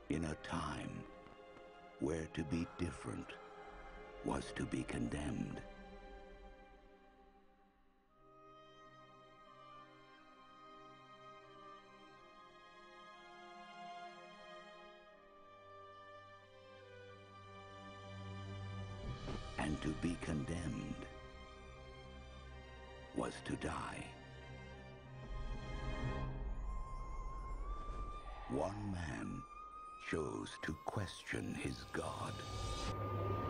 In a time where to be different was to be condemned. And to be condemned was to die. One man chose to question his God.